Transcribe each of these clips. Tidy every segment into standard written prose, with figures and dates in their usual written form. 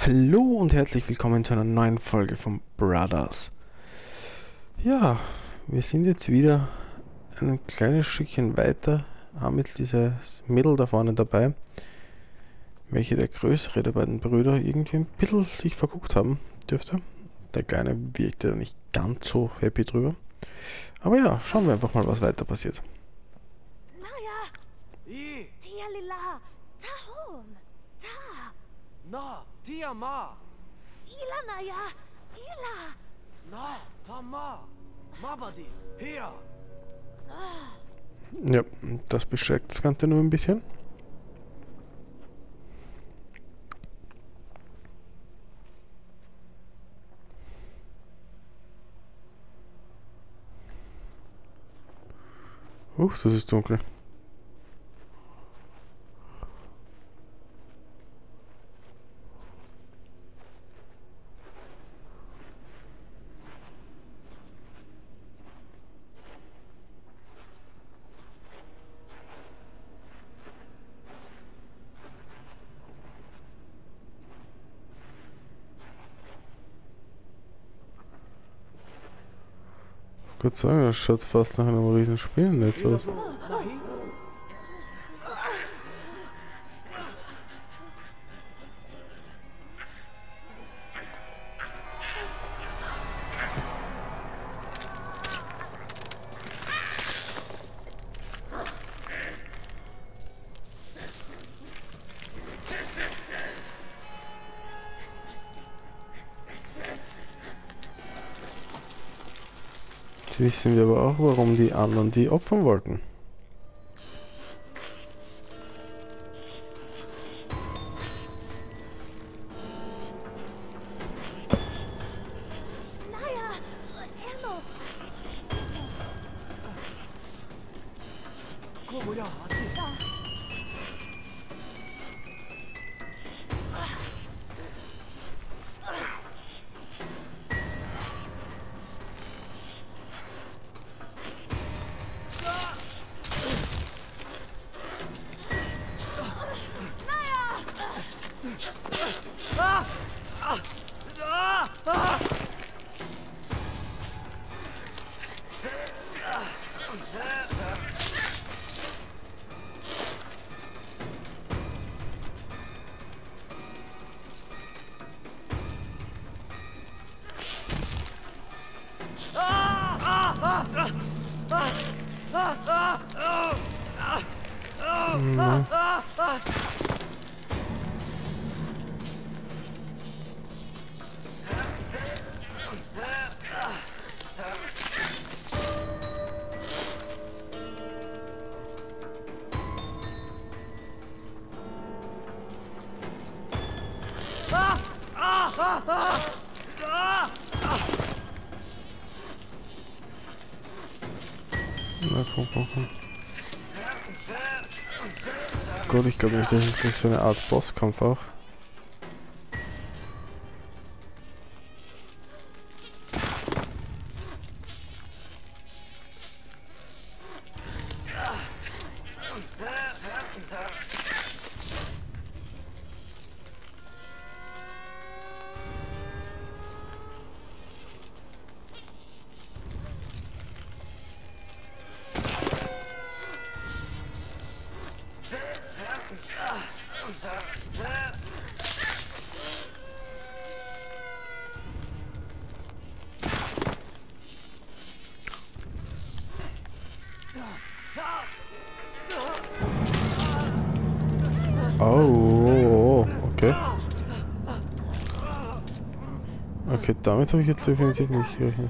Hallo und herzlich willkommen zu einer neuen Folge von Brothers. Ja, wir sind jetzt wieder ein kleines Stückchen weiter, haben jetzt dieses Mädel da vorne dabei, welche der größere der beiden Brüder irgendwie ein bisschen sich verguckt haben dürfte. Der Kleine wirkte da nicht ganz so happy drüber. Aber ja, schauen wir einfach mal, was weiter passiert. Naya, I, tia lila, tahon, ta, na, tia ma, ila Naya, ila. na, ta ma, mabadi, hier. Ja, das bestärkt das Ganze nur ein bisschen. Das ist dunkel. Gott sei Dank, das schaut fast nach einem riesen Spielnetz aus. Nahi, Jetzt wissen wir aber auch, warum die anderen die opfern wollten. Naya, Erno, komo ya, ati. Na komm. Gut, ich glaube nicht, das ist gleich so eine Art Bosskampf auch. Oh, okay. Okay, damit habe ich jetzt definitiv nicht gerechnet.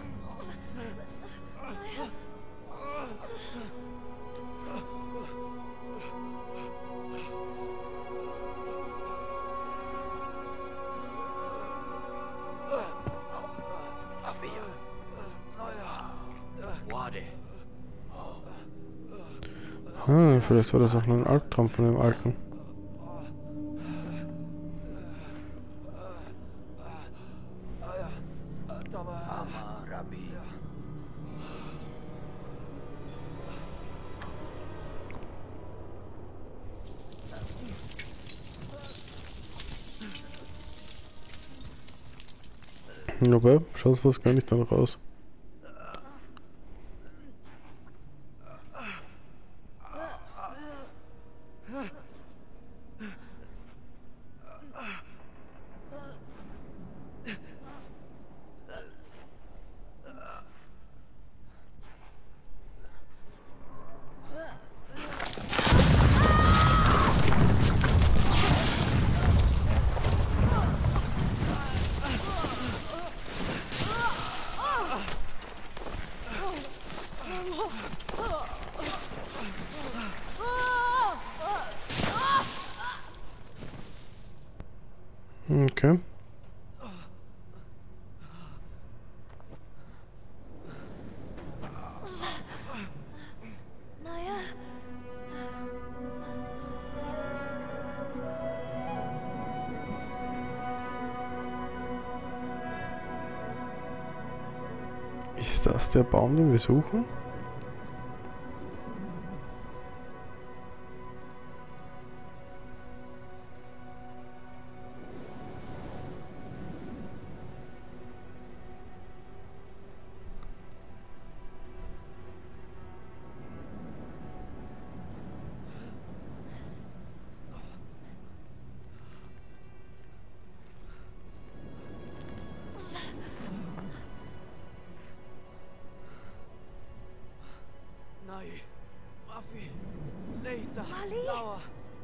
Afia. Wade. Vielleicht war das auch nur ein Albtraum von dem Alten. Ama Rabbi. Aber schaut was gar nicht dann raus. Okay. Naja. Ist das der Baum, den wir suchen? Nai, Mafi, Leita, Mali? Lawa,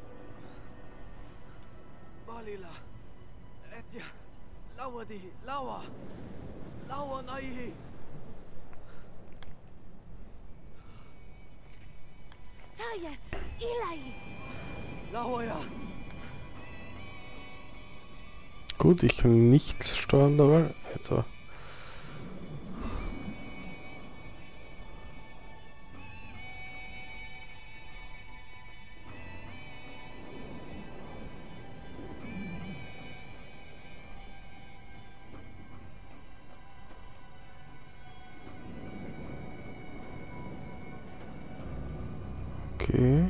Balila, Etja, Lawadi, Lawa, Lawa Nai, Taye. Ilai. Lawa ja. Gut, ich kann nichts steuern dabei. Also. Okay.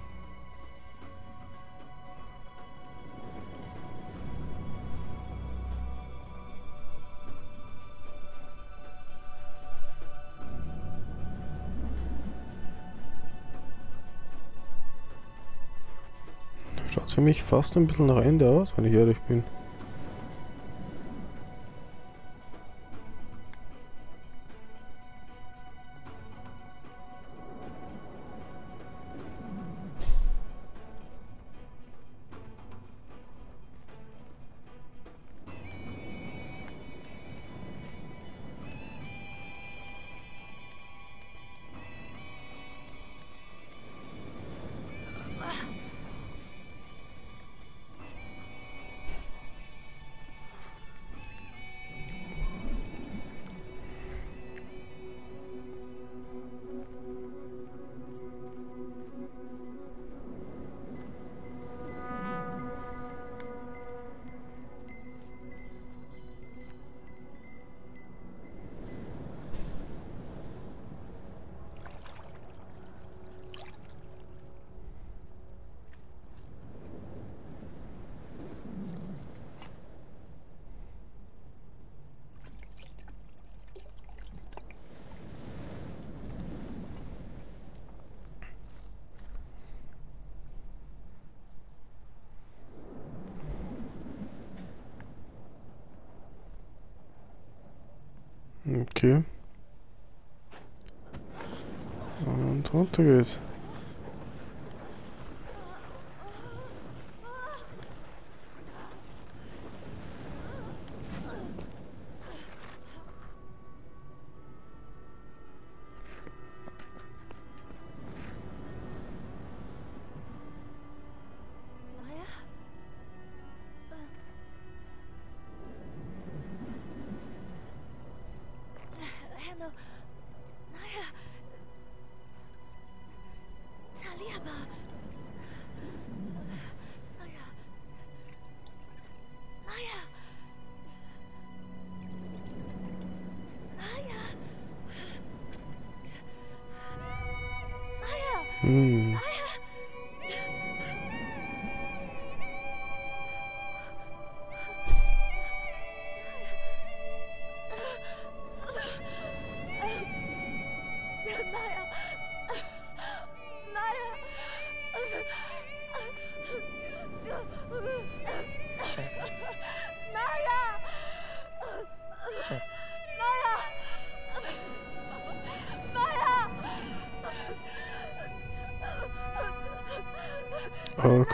Schaut für mich fast ein bisschen nach Ende aus, wenn ich ehrlich bin. Okay. Und runter geht's. Naja. Henno. Naja. Taliaba. Naja. Naja. Naja. Naja. Hm. Naja. Arg.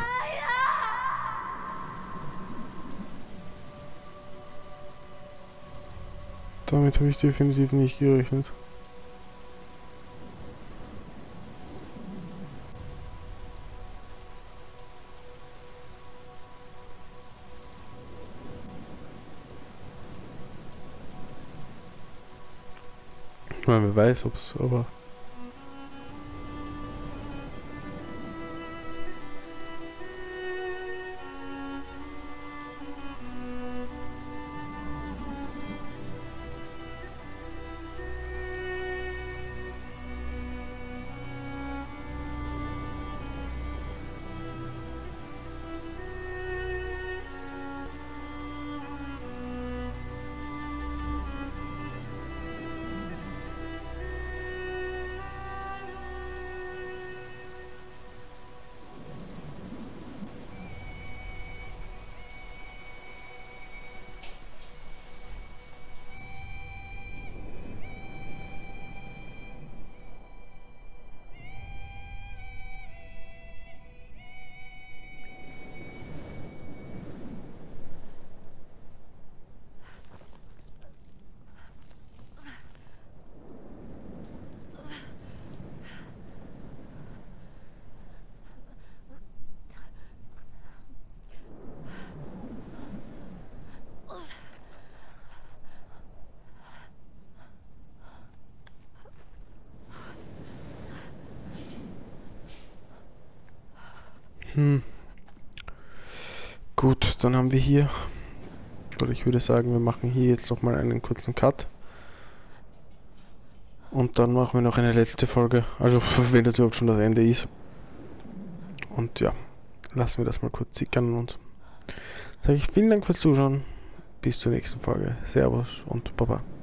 Damit habe ich definitiv nicht gerechnet. Ich meine, wer weiß, ob's, aber... Gut, dann haben wir hier, oder ich würde sagen, wir machen hier jetzt noch mal einen kurzen Cut. Und dann machen wir noch eine letzte Folge, also wenn das überhaupt schon das Ende ist. Und ja, lassen wir das mal kurz sickern und sage ich vielen Dank fürs Zuschauen. Bis zur nächsten Folge. Servus und Baba.